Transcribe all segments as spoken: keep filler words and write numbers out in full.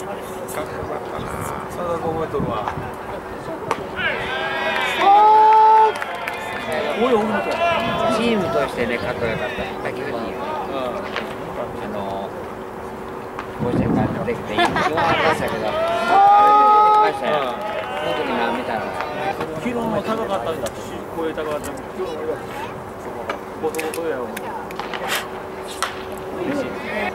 ったな。それだけ覚えとるわ。 チームとしてね、かっこよかった。滝藤は。あの、甲子園から出てきて、ようありましたけど、あれで出てきましたよ。その時に見たの。 昨日も高かったんだし、こういう高かった。今日もボトボトやろ。嬉しい。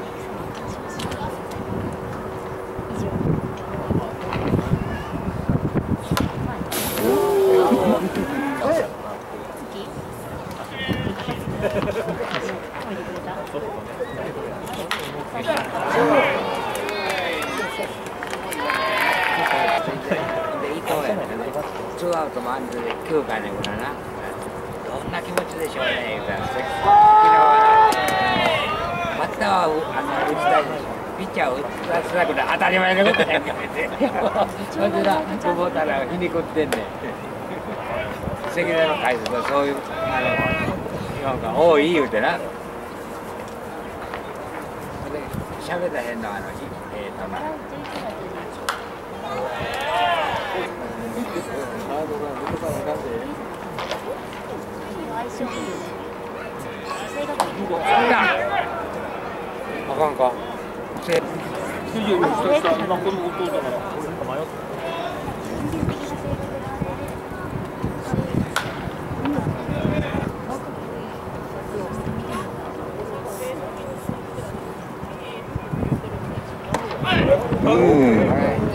ツーアウト満塁できゅうかいの裏な、どんな気持ちでしょうね、言うたら、昨日はバッターはあの打ちたいでしょ、ピッチャーを打ちたくて当たり前のことやんか、それでな、久保田ら皮肉ってんねん、関根の解説はそういう、あの、なんか、多い言うてな、喋ったへんの、あの、えーとな。 あかんか。せ。スジより下下、なんかこの弟だから、俺なんか迷った。うん。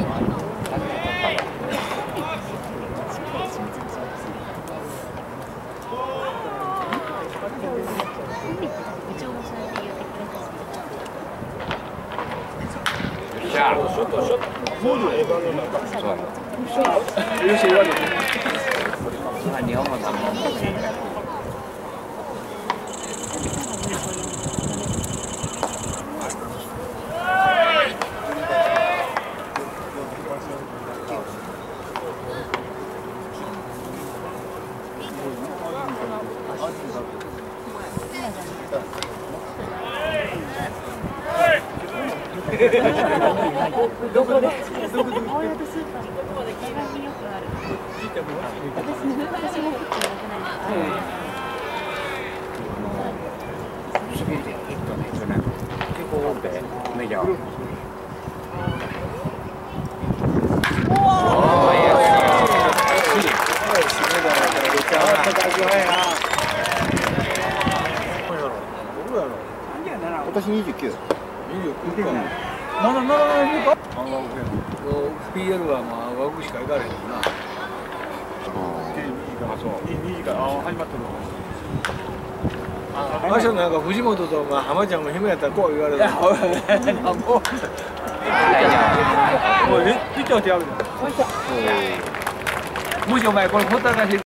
どこで？どこで？青柳スーパーのところで気軽によくある。私も私も食ってなくないですか？ 結構多くてメジャー。 私二十九。 二十九か。まだならないのか？ピーエル はまあ青学しか行かれへんな。あ、そう。二時からあ始まってるの。あしたなんか藤本とまあ浜ちゃんも姫やったらこう言われる。もうね、ピッチャー手ある。もしお前これほったらかし